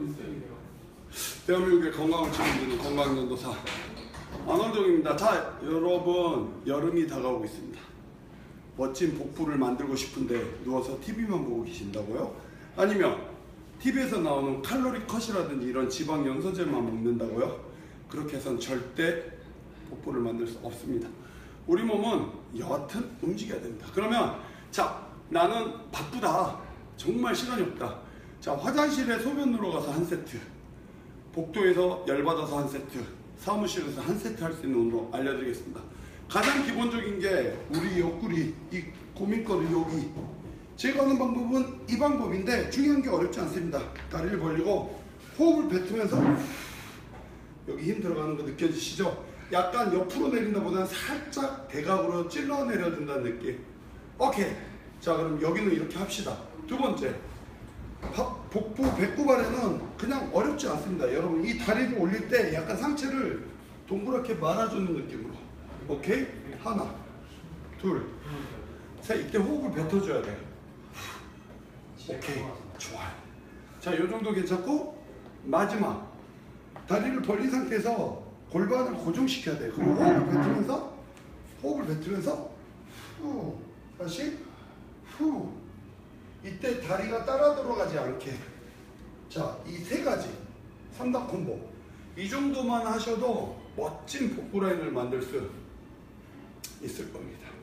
대한민국의 건강을 책임지는 건강전도사 안원종입니다. 자, 여러분, 여름이 다가오고 있습니다. 멋진 복부를 만들고 싶은데 누워서 TV만 보고 계신다고요? 아니면 TV에서 나오는 칼로리 컷이라든지 이런 지방 연소제만 먹는다고요? 그렇게 해서는 절대 복부를 만들 수 없습니다. 우리 몸은 여하튼 움직여야 됩니다. 그러면 자, 나는 바쁘다, 정말 시간이 없다. 자, 화장실에 소변 누러 가서 한 세트, 복도에서 열받아서 한 세트, 사무실에서 한 세트 할 수 있는 운동 알려드리겠습니다. 가장 기본적인 게 우리 옆구리, 이 고민거리 여기. 제가 하는 방법은 이 방법인데 중요한 게 어렵지 않습니다. 다리를 벌리고 호흡을 뱉으면서 여기 힘 들어가는 거 느껴지시죠? 약간 옆으로 내린다 보다는 살짝 대각으로 찔러 내려준다는 느낌. 오케이. 자, 그럼 여기는 이렇게 합시다. 두 번째, 복부 배꼽아래는 그냥 어렵지 않습니다. 여러분, 이 다리를 올릴 때 약간 상체를 동그랗게 말아주는 느낌으로. 오케이? 하나, 둘, 셋. 이때 호흡을 뱉어줘야 돼요. 오케이, 좋아요. 자, 요 정도 괜찮고, 마지막 다리를 벌린 상태에서 골반을 고정시켜야 돼요. 그리고 호흡을 뱉으면서 후, 다시 후. 이때 다리가 따라 들어가지 않게. 자, 이 세 가지 3단 콤보, 이 정도만 하셔도 멋진 복부 라인을 만들 수 있을 겁니다.